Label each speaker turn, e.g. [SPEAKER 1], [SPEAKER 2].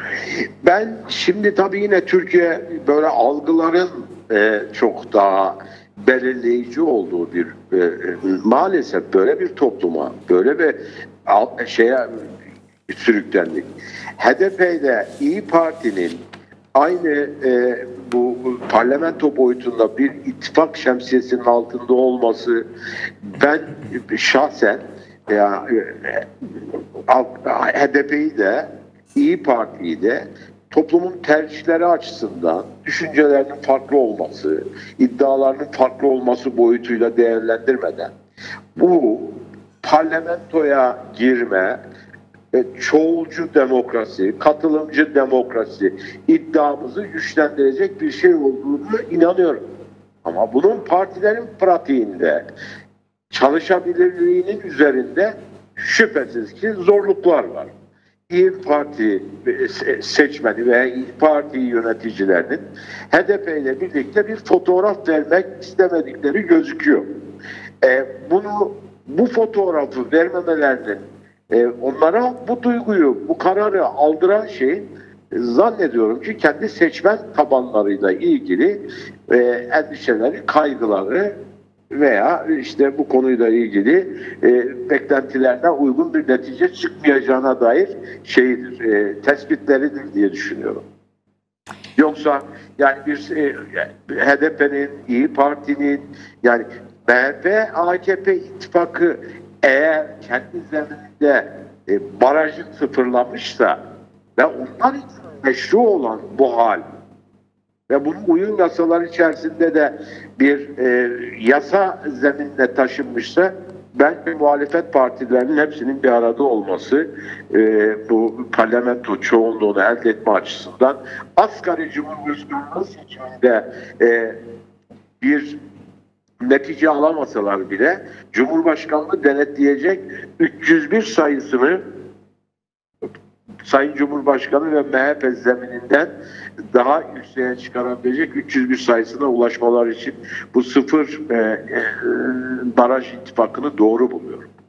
[SPEAKER 1] Ben şimdi tabii yine Türkiye böyle algıların çok daha belirleyici olduğu bir maalesef böyle bir topluma, böyle bir şeye sürüklendik. HDP'de İyi Parti'nin aynı bu parlamento boyutunda bir ittifak şemsiyesinin altında olması, ben şahsen ya, HDP'yi de İyi Parti'yi de toplumun tercihleri açısından düşüncelerinin farklı olması, iddialarının farklı olması boyutuyla değerlendirmeden bu parlamentoya girme, çoğulcu demokrasi, katılımcı demokrasi iddiamızı güçlendirecek bir şey olduğunu inanıyorum. Ama bunun partilerin pratiğinde çalışabilirliğinin üzerinde şüphesiz ki zorluklar var. İyi Parti seçmeni veya İyi Parti yöneticilerinin HDP ile birlikte bir fotoğraf vermek istemedikleri gözüküyor. Bu fotoğrafı vermemelerinin onlara bu duyguyu, bu kararı aldıran şey zannediyorum ki kendi seçmen tabanlarıyla ilgili endişeleri, kaygıları veya işte bu konuyla ilgili beklentilerine uygun bir netice çıkmayacağına dair tespitleridir diye düşünüyorum. Yoksa yani bir HDP'nin, İyi Parti'nin, yani MHP, AKP ittifakı eğer kendi zemininde barajı sıfırlamışsa ve onlar için meşru olan bu hal ve bunun uyum yasaları içerisinde de bir yasa zeminine taşınmışsa, bence muhalefet partilerinin hepsinin bir arada olması bu parlamento çoğunluğunu elde etme açısından asgari cumhurbaşkanlığı seçiminde bir netice alamasalar bile Cumhurbaşkanlığı denetleyecek 301 sayısını Sayın Cumhurbaşkanı ve MHP zemininden daha yükseğe çıkarabilecek 301 sayısına ulaşmalar için bu sıfır baraj ittifakını doğru buluyorum.